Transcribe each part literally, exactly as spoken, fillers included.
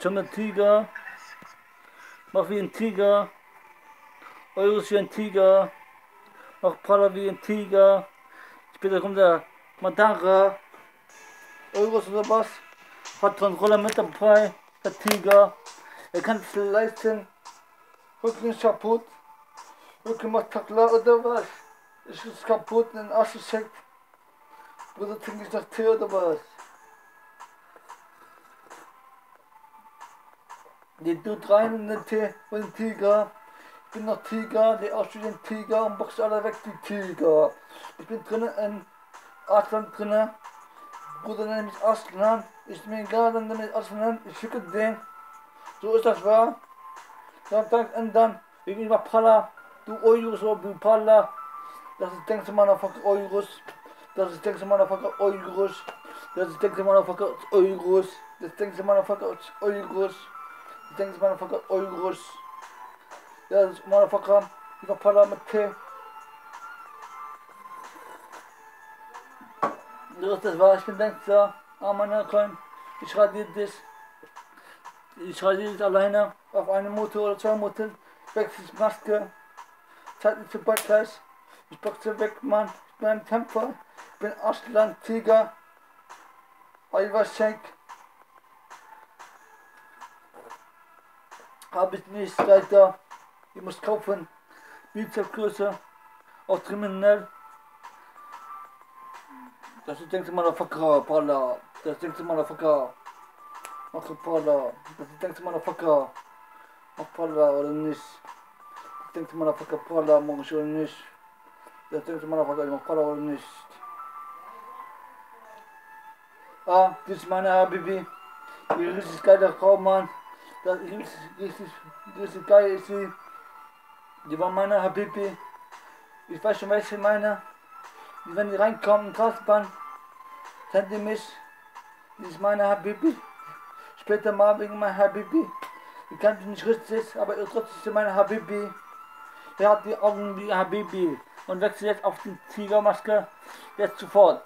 Junge Tiger. Mach wie ein Tiger. Euros wie ein Tiger. Mach Prada wie ein Tiger. Später kommt der Madara. Euros oder was? Hat Controller mit dabei. Der Tiger. Er kann es leisten. Rücken ist kaputt. Rücken macht Takla oder was? Ist es kaputt in den Arsch geschickt. Bruder, trinke ich noch Tee oder was? Die tut rein in den Tee und den Tiger. Ich bin noch Tiger, die auch wie ein Tiger und boxt alle weg, die Tiger. Ich bin drinnen in Aslan drinnen. Bruder, nenn mich Aslan. Ist mir egal, dann nenn mich Aslan. Ich schicke den. So ist das wahr. Dann dank ändern. Wegen über Palla. Du Euros oder du Palla. Das ist denkst du mal auf Euros. Das ist denkst du mal auf Euros. Das ist denkst du mal auf Euros. Das denkst du mal auf Euros. Ich denke, das ist Motherfucker Euros. Ja, das ist Motherfucker. Ich war Palla mit T. So ist das wahr. Ich bin denkbar. Ah, meine Kleinen. Ich radiere dich. Ich radiere dich alleine. Auf eine Motor oder zwei Motor. Wechsel Maske. Zeit nicht für Podcast. Ich boxe weg, Mann. Ich bin ein Kämpfer. Ich bin Aslan, Tiger. Eiweißshake. Habe ich nicht weiter. Ich muss kaufen. Bizepsgröße. Auch kriminell. Das ist denkst du Motherfucker, Palla. Das denkst du Motherfucker. Mach Palla. Das ist denkst du Motherfucker. Mach Palla oder nicht. Das denkst du Motherfucker, Palla, mach ich oder nicht. Das denkst du Motherfucker, ich mach Palla oder nicht. Ah, das ist meine Habibi. Die richtig geile Frau, Mann. Das ist richtig, richtig, richtig geil ist sie. Die war meine Habibi. Ich weiß schon, welche meine. Die, wenn die reinkommen in die Straßenbahn, kennt ihr mich. Die ist meine Habibi. Später mal wegen meiner Habibi. Die kennt mich nicht richtig, aber trotzdem ist sie meine Habibi. Der hat die Augen wie Habibi. Und wechselt jetzt auf die Tigermaske. Jetzt sofort.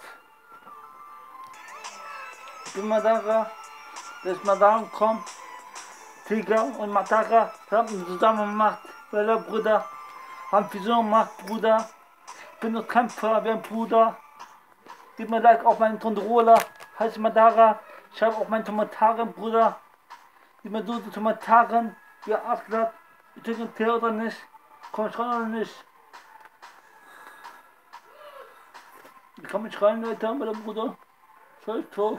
Ich bin Madara. Der ist Madara gekommen. Tiger und Madara haben zusammen gemacht, weil Bruder, haben Fusion gemacht, Bruder. Ich bin noch Kämpfer, wie ein Bruder. Gib mir Like auf meinen Controller, heißt Madara. Schreib auf meinen Kommentaren, Bruder. Gib mir so die Kommentaren, wie Aslan. Ich trinke Tee oder nicht. Komm ich rein oder nicht? Ich kann mich rein, Leute, mein Bruder. Scheiß drauf.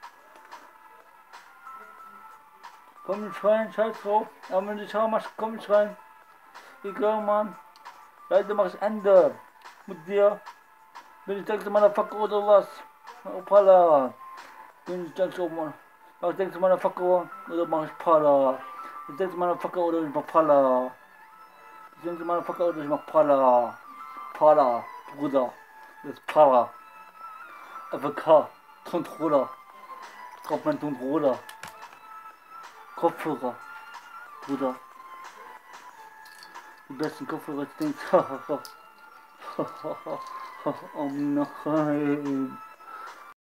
Komm nicht rein, scheiß drauf. Aber wenn du schau machst, komm nicht rein. Egal, Mann. Leute, mach ich Ende. Mit dir. Bin ich denkst du Motherfucker oder was? Oh, Palla. Bin ich denkst du, Mann. Was denkst du Motherfucker oder mach ich Palla? Ich denkst du Motherfucker oder ich mach Palla? Ich denkst du Motherfucker oder ich mach Palla? Palla, Bruder. Das ist Palla. F K. Controller. Drauf mein Controller. Kopfhörer, Bruder. Die besten Kopfhörer, ich denke, oh nein.